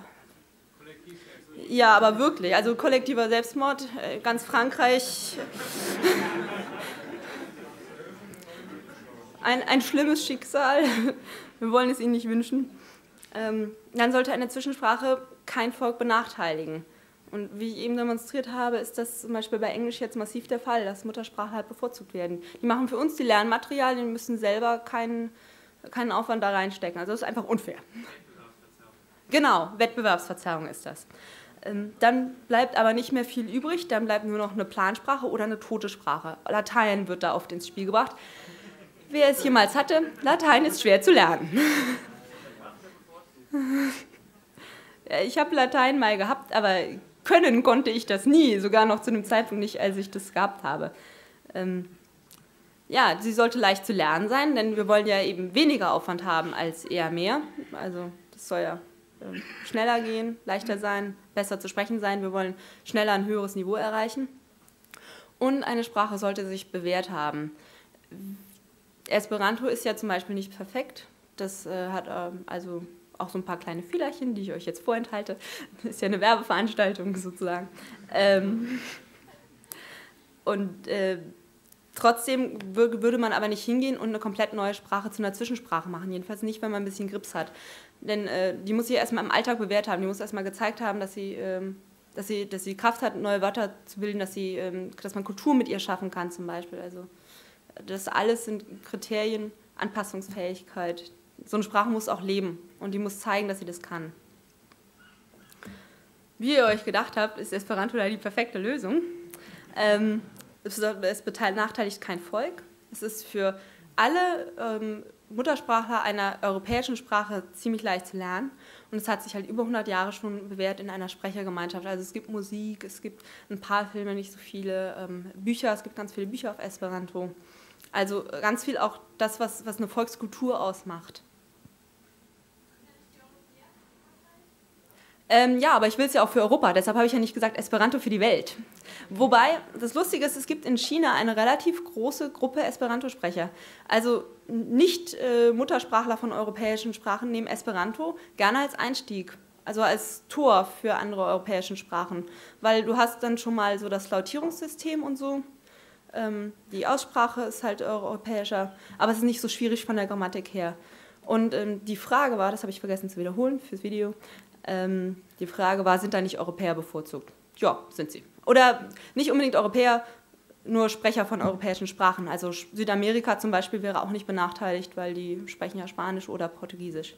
aber wirklich, also kollektiver Selbstmord, ganz Frankreich, ein schlimmes Schicksal, wir wollen es ihnen nicht wünschen. Dann sollte eine Zwischensprache kein Volk benachteiligen. Und wie ich eben demonstriert habe, ist das zum Beispiel bei Englisch jetzt massiv der Fall, dass Muttersprache halt bevorzugt werden. Die machen für uns die Lernmaterialien, müssen selber keinen Aufwand da reinstecken. Also das ist einfach unfair. Genau, Wettbewerbsverzerrung ist das. Dann bleibt aber nicht mehr viel übrig, dann bleibt nur noch eine Plansprache oder eine tote Sprache. Latein wird da oft ins Spiel gebracht. Wer es jemals hatte, Latein ist schwer zu lernen. Ich habe Latein mal gehabt, aber können konnte ich das nie, sogar noch zu einem Zeitpunkt nicht, als ich das gehabt habe. Ja, sie sollte leicht zu lernen sein, denn wir wollen ja eben weniger Aufwand haben als eher mehr. Also das soll ja schneller gehen, leichter sein, besser zu sprechen sein. Wir wollen schneller ein höheres Niveau erreichen. Und eine Sprache sollte sich bewährt haben. Esperanto ist ja zum Beispiel nicht perfekt. Das hat also auch so ein paar kleine Fehlerchen, die ich euch jetzt vorenthalte. Das ist ja eine Werbeveranstaltung sozusagen. Trotzdem würde man aber nicht hingehen und eine komplett neue Sprache zu einer Zwischensprache machen. Jedenfalls nicht, wenn man ein bisschen Grips hat. Denn die muss sich erstmal im Alltag bewährt haben. Die muss erstmal gezeigt haben, dass sie Kraft hat, neue Wörter zu bilden, dass man Kultur mit ihr schaffen kann zum Beispiel. Also das alles sind Kriterien, Anpassungsfähigkeit. So eine Sprache muss auch leben und die muss zeigen, dass sie das kann. Wie ihr euch gedacht habt, ist Esperanto da die perfekte Lösung. Es benachteiligt kein Volk. Es ist für alle Muttersprachler einer europäischen Sprache ziemlich leicht zu lernen. Und es hat sich halt über 100 Jahre schon bewährt in einer Sprechergemeinschaft. Also es gibt Musik, es gibt ein paar Filme, nicht so viele Bücher, es gibt ganz viele Bücher auf Esperanto. Also ganz viel auch das, was eine Volkskultur ausmacht. Ja, aber ich will es ja auch für Europa, deshalb habe ich ja nicht gesagt Esperanto für die Welt. Wobei, das Lustige ist, es gibt in China eine relativ große Gruppe Esperanto-Sprecher. Also nicht Muttersprachler von europäischen Sprachen nehmen Esperanto gerne als Einstieg, also als Tor für andere europäische Sprachen. Weil du hast dann schon mal so das Lautierungssystem und so. Die Aussprache ist halt europäischer, aber es ist nicht so schwierig von der Grammatik her. Und die Frage war, das habe ich vergessen zu wiederholen fürs Video, die Frage war, sind da nicht Europäer bevorzugt? Ja, sind sie. Oder nicht unbedingt Europäer, nur Sprecher von europäischen Sprachen. Also Südamerika zum Beispiel wäre auch nicht benachteiligt, weil die sprechen ja Spanisch oder Portugiesisch.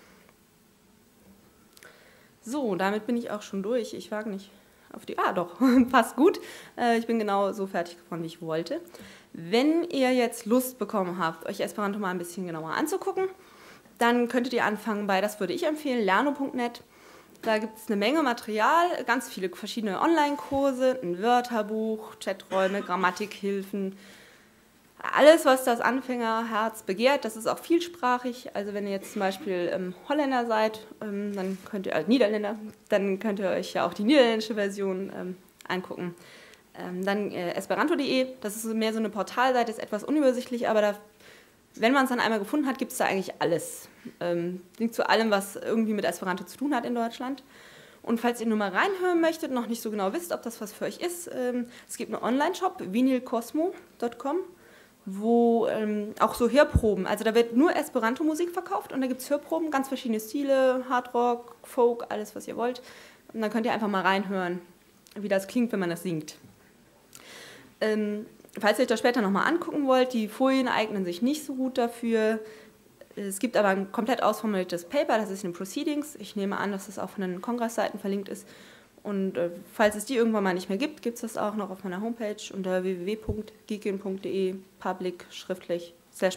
So, damit bin ich auch schon durch. Ich wage nicht auf die... Ah, doch, passt gut. Ich bin genau so fertig geworden, wie ich wollte. Wenn ihr jetzt Lust bekommen habt, euch Esperanto mal ein bisschen genauer anzugucken, dann könntet ihr anfangen bei, das würde ich empfehlen, lerno.net. Da gibt es eine Menge Material, ganz viele verschiedene Online-Kurse, ein Wörterbuch, Chaträume, Grammatikhilfen. Alles, was das Anfängerherz begehrt, das ist auch vielsprachig. Also wenn ihr jetzt zum Beispiel Holländer seid, dann könnt ihr, Niederländer, dann könnt ihr euch ja auch die niederländische Version angucken. Dann esperanto.de, das ist mehr so eine Portalseite, ist etwas unübersichtlich, aber da wenn man es dann einmal gefunden hat, gibt es da eigentlich alles. Liegt zu allem, was irgendwie mit Esperanto zu tun hat in Deutschland. Und falls ihr nur mal reinhören möchtet, noch nicht so genau wisst, ob das was für euch ist, es gibt einen Online-Shop, vinylcosmo.com, wo auch so Hörproben, also da wird nur Esperanto-Musik verkauft und da gibt es Hörproben, ganz verschiedene Stile, Hardrock, Folk, alles was ihr wollt. Und dann könnt ihr einfach mal reinhören, wie das klingt, wenn man das singt. Falls ihr euch das später nochmal angucken wollt, die Folien eignen sich nicht so gut dafür. Es gibt aber ein komplett ausformuliertes Paper, das ist in den Proceedings. Ich nehme an, dass es auch von den Kongressseiten verlinkt ist. Und falls es die irgendwann mal nicht mehr gibt, gibt es das auch noch auf meiner Homepage unter www.geekin.de public schriftlich.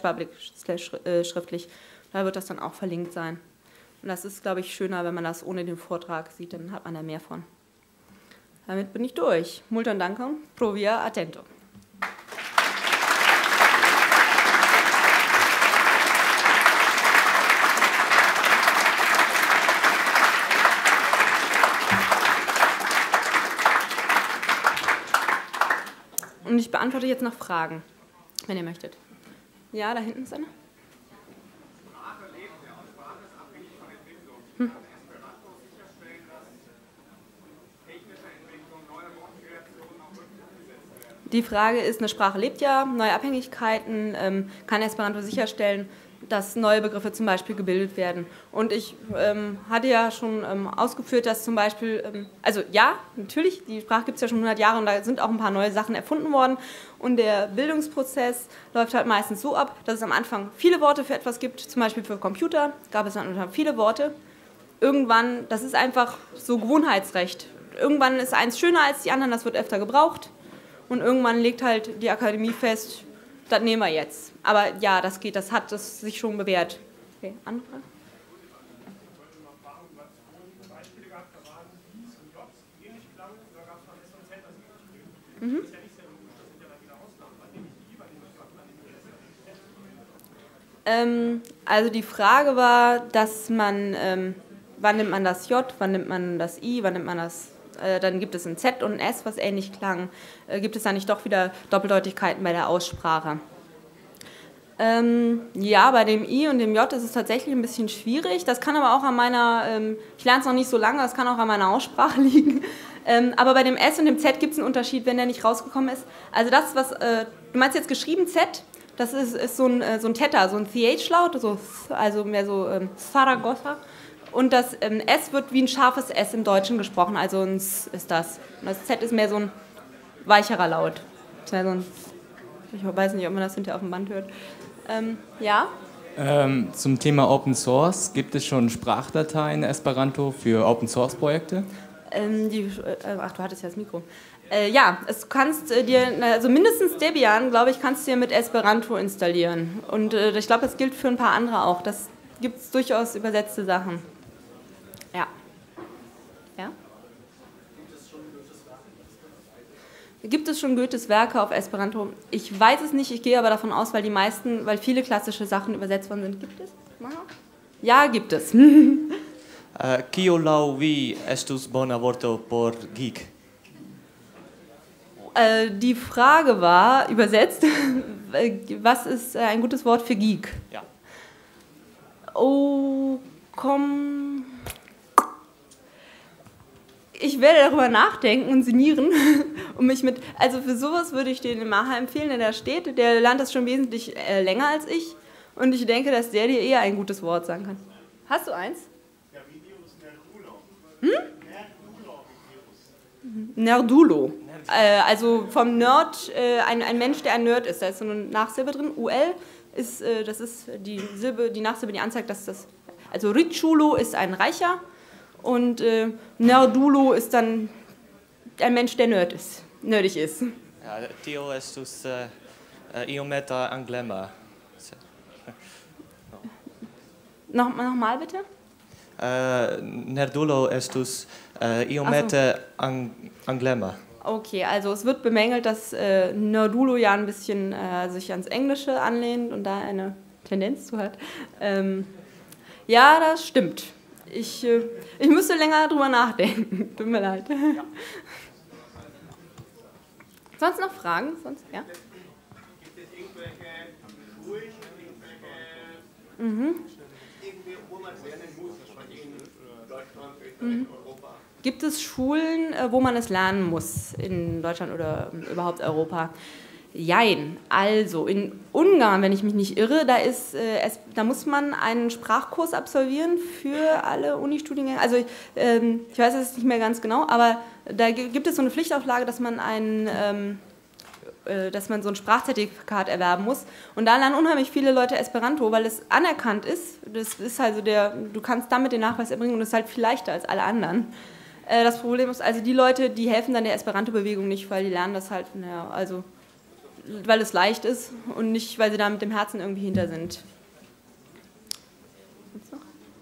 Da wird das dann auch verlinkt sein. Und das ist, glaube ich, schöner, wenn man das ohne den Vortrag sieht, dann hat man da mehr von. Damit bin ich durch. Multon dankon, pro via attento. Und ich beantworte jetzt noch Fragen, wenn ihr möchtet. Ja, da hinten ist eine. Die Frage ist, eine Sprache lebt ja, neue Abhängigkeiten, kann Esperanto sicherstellen, dass neue Begriffe zum Beispiel gebildet werden. Und ich hatte ja schon ausgeführt, dass zum Beispiel, also ja, natürlich, die Sprache gibt es ja schon 100 Jahre und da sind auch ein paar neue Sachen erfunden worden. Und der Bildungsprozess läuft halt meistens so ab, dass es am Anfang viele Worte für etwas gibt, zum Beispiel für Computer gab es dann viele Worte. Irgendwann, das ist einfach so Gewohnheitsrecht. Irgendwann ist eins schöner als die anderen, das wird öfter gebraucht. Und irgendwann legt halt die Akademie fest, das nehmen wir jetzt. Aber ja, das geht, das hat es sich schon bewährt. Okay, andere Frage? Also die Frage war, dass man, wann nimmt man das J, wann nimmt man das I, wann nimmt man das, dann gibt es ein Z und ein S, was ähnlich klang. Gibt es da nicht doch wieder Doppeldeutigkeiten bei der Aussprache? Ja, bei dem I und dem J ist es tatsächlich ein bisschen schwierig. Das kann aber auch an meiner, ich lerne es noch nicht so lange, das kann auch an meiner Aussprache liegen. Aber bei dem S und dem Z gibt es einen Unterschied, wenn der nicht rausgekommen ist. Also das, was, du meinst jetzt geschrieben Z, das ist so ein Theta, so ein TH-Laut, so, also mehr so Zaragoza. Und das S wird wie ein scharfes S im Deutschen gesprochen, also ein S ist das. Und das Z ist mehr so ein weicherer Laut. Das wäre so ein, ich weiß nicht, ob man das hinterher auf dem Band hört. Ja? Zum Thema Open Source, gibt es schon Sprachdateien Esperanto für Open Source Projekte? Ach, du hattest ja das Mikro. Ja, es kannst dir, also mindestens Debian, glaube ich, kannst du dir mit Esperanto installieren. Und ich glaube, das gilt für ein paar andere auch. Das gibt es durchaus übersetzte Sachen. Ja. Ja? Gibt es schon Goethes Werke auf Esperanto? Ich weiß es nicht, ich gehe aber davon aus, weil viele klassische Sachen übersetzt worden sind. Gibt es? Ja, gibt es. Kio lau vi estus bona vorto por geek? Die Frage war, übersetzt, was ist ein gutes Wort für Geek? Ja. Oh, komm. Ich werde darüber nachdenken und sinnieren und mich mit, also für sowas würde ich den Maha empfehlen, der da steht. Der lernt das schon wesentlich länger als ich und ich denke, dass der dir eher ein gutes Wort sagen kann. Hast du eins? Ja, Videos Nerdulo. Nerdulo. Also vom Nerd, ein Mensch, der ein Nerd ist. Da ist so eine Nachsilbe drin. UL ist, das ist die Silbe, die Nachsilbe, die anzeigt, dass das. Also Ricciulo ist ein Reicher und Nerdulo ist dann ein Mensch, der nerdig ist. Ja, tio estus iometa anglema. Nochmal bitte? Nerdulo estus iomete anglema. Okay, also es wird bemängelt, dass Nerdulo ja ein bisschen sich ans Englische anlehnt und da eine Tendenz zu hat. Ja, das stimmt. Ich müsste länger drüber nachdenken. Tut mir leid. Ja. Sonst noch Fragen? Sonst, ja? Gibt es irgendwelche Schulen, irgendwelche Irgendwie, wo man es lernen muss, in Deutschland, Österreich, Europa. Gibt es Schulen, wo man es lernen muss, in Deutschland oder überhaupt Europa? Jein. Also in Ungarn, wenn ich mich nicht irre, da muss man einen Sprachkurs absolvieren für alle Unistudiengänge. Also ich weiß es nicht mehr ganz genau, aber da gibt es so eine Pflichtauflage, dass man so ein Sprachzertifikat erwerben muss. Und da lernen unheimlich viele Leute Esperanto, weil es anerkannt ist. Das ist also du kannst damit den Nachweis erbringen und das ist halt viel leichter als alle anderen. Das Problem ist, also die Leute, die helfen dann der Esperanto-Bewegung nicht, weil die lernen das halt, weil es leicht ist und nicht, weil sie da mit dem Herzen irgendwie hinter sind. Was noch?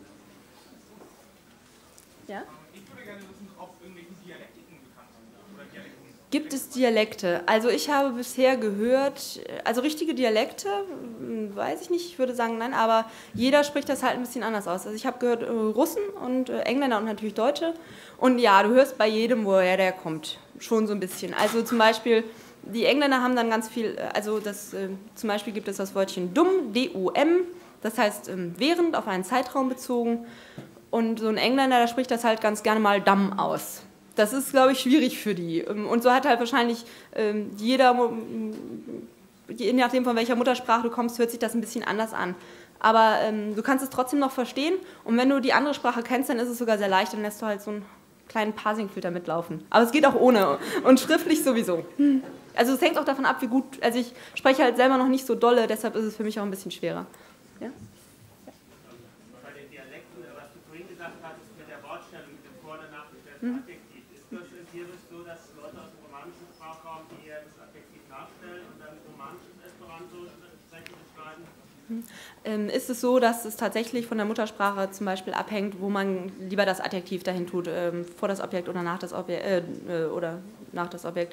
Ja? Ich würde gerne wissen, ob irgendwelche Dialektiken bekannt sind oder Dialekten. Gibt es Dialekte? Also ich habe bisher gehört, also richtige Dialekte, weiß ich nicht, ich würde sagen nein, aber jeder spricht das halt ein bisschen anders aus. Also ich habe gehört Russen und Engländer und natürlich Deutsche und ja, du hörst bei jedem, woher der kommt, schon so ein bisschen. Also zum Beispiel, die Engländer haben dann ganz viel, zum Beispiel gibt es das Wörtchen dumm, D-U-M, das heißt während, auf einen Zeitraum bezogen und so ein Engländer, der spricht das halt ganz gerne mal dumm aus. Das ist, glaube ich, schwierig für die. Und so hat halt wahrscheinlich jeder, je nachdem von welcher Muttersprache du kommst, hört sich das ein bisschen anders an. Aber du kannst es trotzdem noch verstehen und wenn du die andere Sprache kennst, dann ist es sogar sehr leicht, dann lässt du halt so einen kleinen Parsing-Filter mitlaufen. Aber es geht auch ohne und schriftlich sowieso. Also es hängt auch davon ab, wie gut, also ich spreche halt selber noch nicht so dolle, deshalb ist es für mich auch ein bisschen schwerer. Ja? Bei den Dialekten, was du vorhin gesagt hattest, mit der Wortstellung, mit dem Vor- und Nachgestellten Adjektiv, ist das hier so, dass Leute aus dem romanischen Sprachraum, die das Adjektiv nachstellen und dann romanisches Esperanto sprechen und schreiben? Ist es so, dass es tatsächlich von der Muttersprache zum Beispiel abhängt, wo man lieber das Adjektiv dahin tut, vor das Objekt oder nach das Objekt.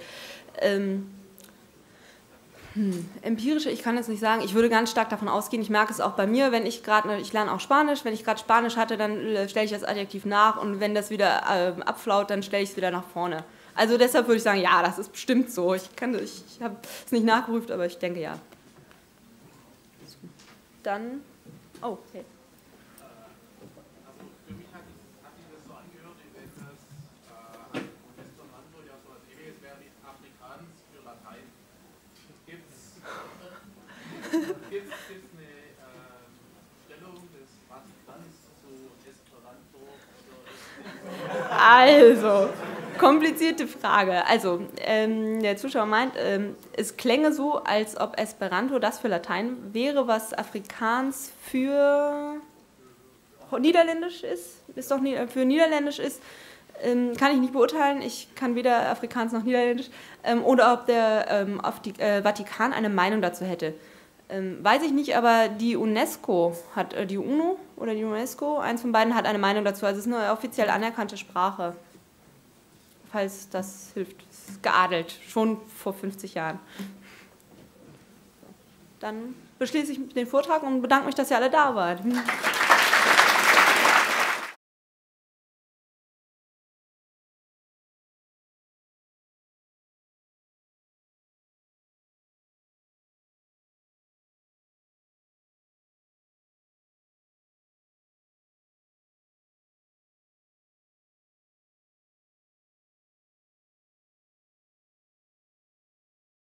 Empirische, ich kann es nicht sagen, ich würde ganz stark davon ausgehen, ich merke es auch bei mir, wenn ich lerne auch Spanisch, wenn ich gerade Spanisch hatte, dann stelle ich das Adjektiv nach und wenn das wieder abflaut, dann stelle ich es wieder nach vorne. Also deshalb würde ich sagen, ja, das ist bestimmt so. Ich habe es nicht nachgeprüft, aber ich denke ja. Dann, oh, okay. Für mich hat sich das so angehört, wenn das Esperanto ja so etwas Ähnliches wäre wie Afrikaans für Latein. Gibt es eine Stellung des Vatikans zu Esperanto? Also, komplizierte Frage. Also, der Zuschauer meint, es klänge so, als ob Esperanto das für Latein wäre, was Afrikaans für Niederländisch ist. Für Niederländisch ist, kann ich nicht beurteilen. Ich kann weder Afrikaans noch Niederländisch. Oder ob der Vatikan eine Meinung dazu hätte. Weiß ich nicht, aber die UNESCO hat, die UNO oder die UNESCO, eins von beiden hat eine Meinung dazu. Also es ist eine offiziell anerkannte Sprache. Falls das hilft. Es ist geadelt, schon vor 50 Jahren. Dann beschließe ich den Vortrag und bedanke mich, dass ihr alle da wart.